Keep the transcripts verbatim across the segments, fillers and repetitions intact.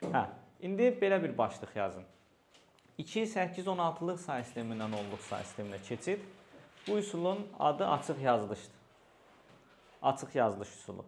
Hə, indi belə bir başlıq yazın. iki, səkkiz, on altılıq say sistemindən onluq say sisteminə keçid. Bu üsulun adı açıq yazılışdır. Açıq yazılış üsulu.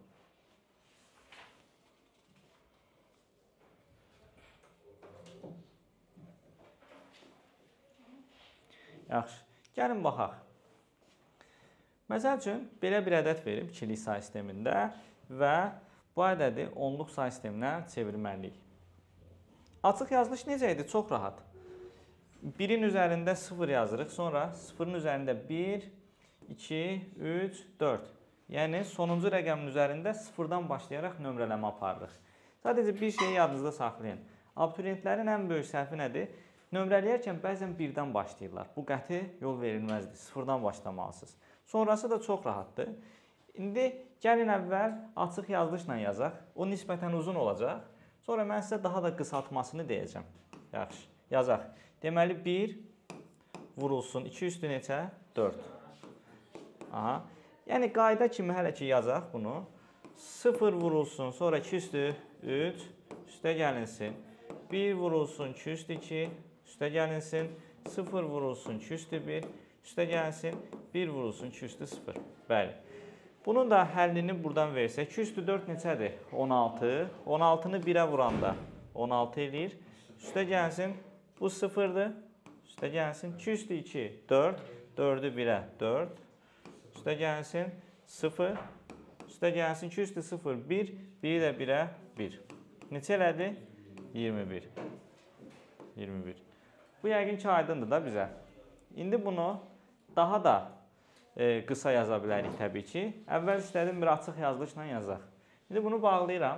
Yaxşı, gəlin baxaq. Məsəl üçün, belə bir ədəd verib ikilik say sistemində və bu ədədi onluq say sisteminə çevirməliyik. Açıq yazılış necə idi? Çox rahat. birin üzərində sıfır yazırıq, sonra sıfırın üzərində bir, iki, üç, dörd. Yəni, sonuncu rəqəmin üzərində sıfırdan başlayaraq nömrələmə aparırıq. Sadəcə bir şeyi yadınızda saxlayın. Abituriyentlərin ən böyük səhvi nədir? Nömrələyərkən bəzən birdən başlayırlar. Bu qəti yol verilməzdir. Sıfırdan başlamalısınız. Sonrası da çox rahatdır. İndi gəlin əvvəl açıq yazılışla yazaq. O nisbətən uzun olacaq. Sonra mən sizə daha da qısaltmasını deyəcəm. Yaxşı, yazaq. Deməli, bir vurulsun. iki üstü neçə? dörd. Aha. Yəni, qayda kimi hələ ki yazaq bunu. sıfır vurulsun, sonra iki üstü üç, üstə gəlinsin. bir vurulsun, iki üstü iki, üstə gəlinsin. sıfır vurulsun, iki üstü bir, üstə gəlinsin. bir vurulsun, iki üstü sıfır. Bəli. Bunun da həllini buradan versək. iki üstü dörd neçədir? on altı. on altını birə vuranda on altı eləyir. Üstə gəlsin. Bu sıfırdır. Üstə gəlsin. iki üstü iki, dörd. dördü birə, dörd. Üstə gəlsin. sıfır. Üstə gəlsin. iki üstü sıfır, bir. biri də birə, bir. Neçə elədi? iyirmi bir. iyirmi bir. Bu yəqin ki, aydındır da bizə. İndi bunu daha da e, qısa yaza bilərik təbii ki. Əvvəl istədim bir açıq yazılışla yazaq. İndi bunu bağlayıram.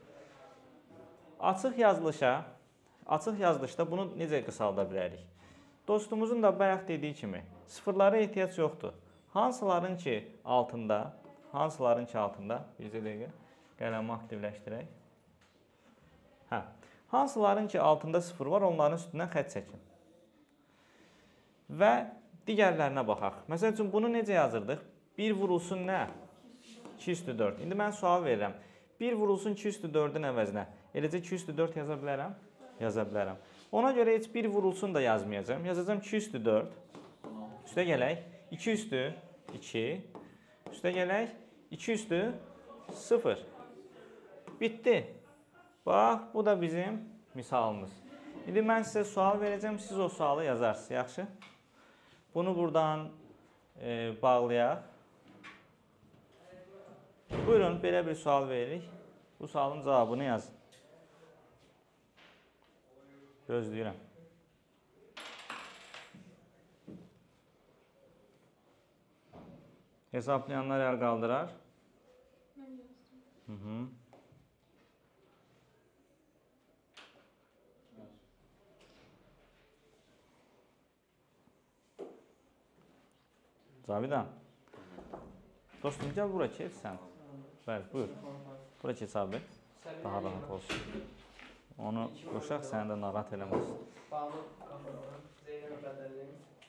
Açıq yazılışa, açıq yazılışda bunu necə qısalda bilərik? Dostumuzun da bayaq dediyi kimi, sıfırlara ehtiyac yoxdur. Hansıların ki altında, hansıların ki altında, bircə dəqiqə qələmi aktivləşdirək. Hə, hansıların ki altında sıfır var, onların üstündən xətt çəkin. Və digərlərinə baxaq. Məsəl üçün, bunu necə yazırdıq? bir vurulsun nə? iki üstü dörd. İndi mən sual verirəm. bir vurulsun iki üstü dördün əvəzinə. Eləcə iki üstü dörd yaza bilərəm? Yaza bilərəm. Ona görə heç bir vurulsun da yazmayacağım. Yazacağım iki üstü dörd. Üstə gələk. iki üstü iki. Üstə gələk. iki üstü sıfır. Bitdi. Bax, bu da bizim misalımız. İndi mən sizə sual verəcəm, siz o sualı yazarsınız. Yaxşı? Bunu buradan e, bağlayaq. Buyurun, belə bir sual veririk. Bu sualın cavabını yazın. Gözləyirəm. Hesaplayanlar əl qaldırar. Hı -hı. Cavidan. Dostum, gəl bura keç sən. Bəli, buyur. Bura keç abi. Daha rahat olsun. Onu qoşaq, səni də narahat eləməz. Bağlı qapıdan Zeynəb Bədəlli.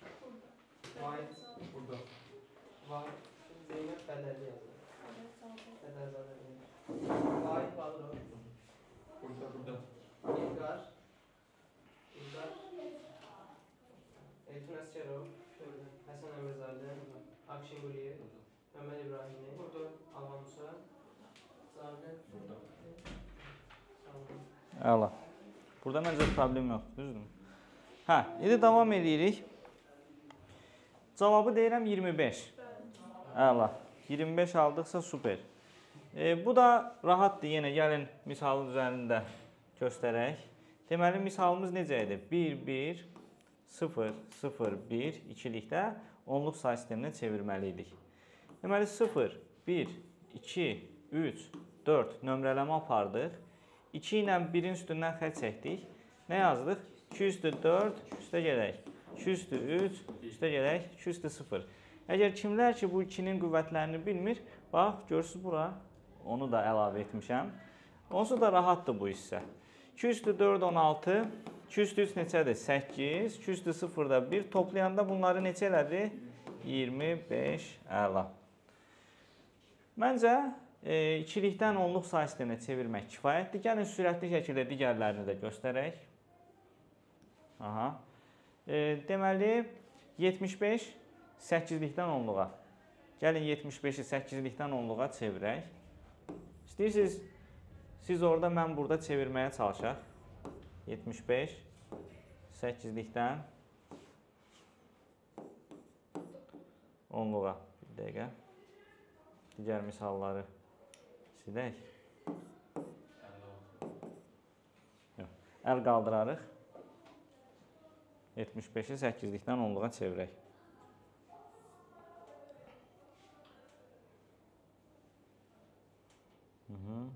Burada. Var. Zeynəb Bədəlli yazılır. Bədəlzadə. Vahid Bağlı. Burada, burada. İlqar. İlqar. Eltun Əsgərov. Həsən Əmirzadə. Akşin Quliyev. Məmməd İbrahimli. Burada. Alvan Musa. Zavdə. Burada. Əla. Burada məncə problem yoxdur, düzdür? Hə, indi davam edirik. Cavabı deyirəm iyirmi beş. Əla. iyirmi beş aldıqsa super. E, bu da rahatdır. Yenə gəlin misalın üzərində göstərək. Deməli, misalımız necə idi? bir, bir, sıfır, sıfır, bir, ikilikdə onluq say sisteminə çevirməliydik. Deməli, sıfır, bir, iki, üç, dörd nömrələmə apardıq. iki ilə birin üstündən xətt çəkdik. Nə yazdıq? iki üstü dörd, üstə gələk. iki üstü üç, üstə gələk. iki üstü sıfır. Əgər kimlər ki, bu ikinin qüvvətlərini bilmir, bax, görürsünüz bura, onu da əlavə etmişəm. Onsuz da rahatdır bu hissə. iki üstü dörd, on altı. iki üstü üç neçədir? səkkiz. iki üstü sıfır da bir. Toplayanda bunları neçə elədi? iyirmi beş. Əla. Məncə, e, ikilikdən onluq say sisteminə çevirmək kifayətdir. Gəlin sürətli şəkildə digərlərini də göstərək. Aha. E, deməli, yetmiş beş səkkizlikdən onluğa. Gəlin yetmiş beşi səkkizlikdən onluğa çevirək. İstəyirsiniz, siz orada, mən burada çevirməyə çalışaq. yetmiş beş səkkizlikdən onluğa. Bir dəqiqə. Digər misalları silək. Əl qaldırarıq. yetmiş beşi səkkizlikdən onluğa çevirək. Hı -hı.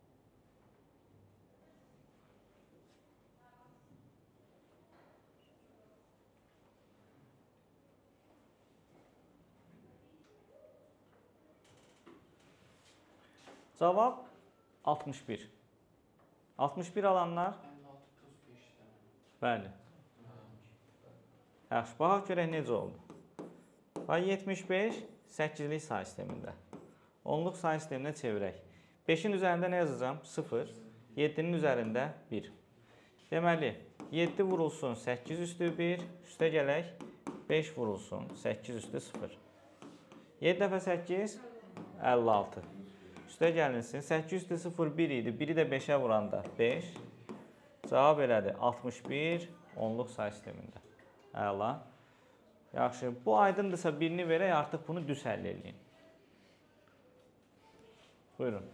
Cavab altmış bir. altmış bir alanlar? Bəli. Yaxşı, baxaq görək necə oldu. yetmiş beş səkkizlik say sistemində. Onluq say sisteminə çevirək. beşin üzərində nə yazacağım? sıfır. yeddinin üzərində bir. Deməli, yeddi vurulsun səkkiz üstü bir. Üstə gələk. beş vurulsun səkkiz üstü sıfır. yeddi dəfə səkkiz, əlli altı. Üstə gəlinsin. səkkiz üstü sıfır bir idi. biri də beşə vuranda beş. Cavab elədir. altmış bir onluq say sistemində. Əla. Yaxşı. Bu aydındırsa birini verək, artıq bunu düz həll edin. Buyurun.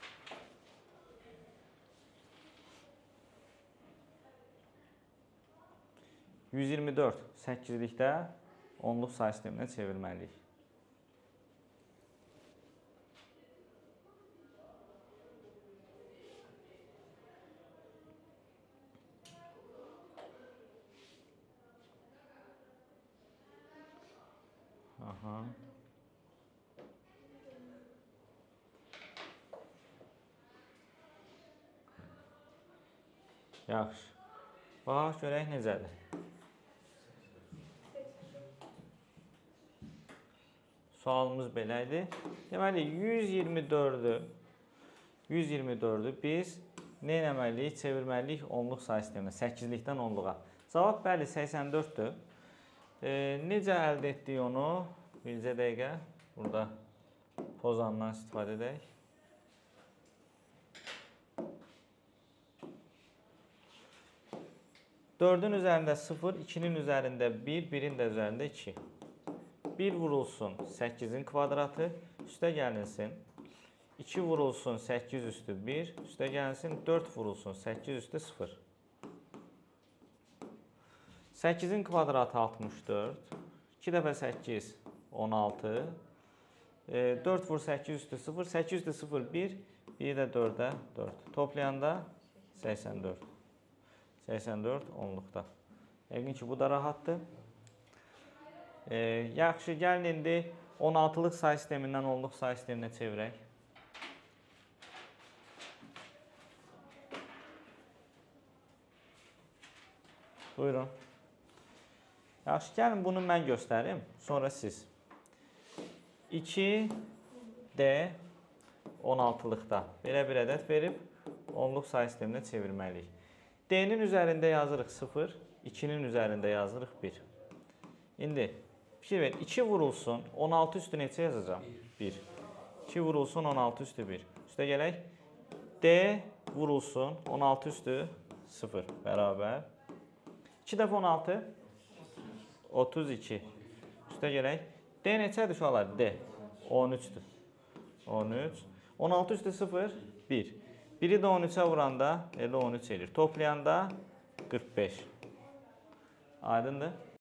yüz iyirmi dörd səkkizlikdə onluq say sisteminə çevirməliyik. Aha. Yaxşı. Baxaq görək necədir. Sualımız belə idi. Deməli, yüz iyirmi dördü yüz iyirmi dördü biz nə etməliyik? Çevirməliyik onluq say sisteminə, səkkizlikdən onluğa. Cavab bəli, səksən dörddür. E, necə əldə etdik onu? Bircə dəqiqə. Burada pozandan istifadə edək. dördün üzərində sıfır, ikinin üzərində bir, birin də üzərində iki. bir vurulsun səkkizin kvadratı, üstə gəlinsin. iki vurulsun səkkiz üstü bir, üstə gəlinsin. dörd vurulsun səkkiz üstü sıfır. səkkizin kvadratı altmış dörd. iki dəfə səkkiz, on altı. E, dörd vur səkkiz üstü sıfır. səkkiz üstü sıfır, bir. bir də dördə dörd. Toplayanda səksən dörd. səksən dörd onluqda. Yəqin ki, bu da rahatdır. E, yaxşı, gəlin indi on altılıq say sistemindən onluq say sisteminə çevirək. Buyurun. Yaxşı, gəlin bunu mən göstərim, sonra siz. iki D on altılıqda belə bir ədəd verib onluq say sisteminə çevirməliyik. D-nin üzərində yazırıq sıfır, ikinin üzərində yazırıq bir. İndi fikir ver, iki vurulsun, on altı üstü neçə yazacağım? bir. iki vurulsun, on altı üstü bir. Üstə gələk. D vurulsun, on altı üstü sıfır bərabər. iki dəfə on altı, otuz iki. Üstə gələk. D neçədir uşaqlar? D. on üçdür. on üç. on altı üstü sıfır, bir. biri də on üçə vuranda elə on üç edir. Toplayanda qırx beş. Aydındır?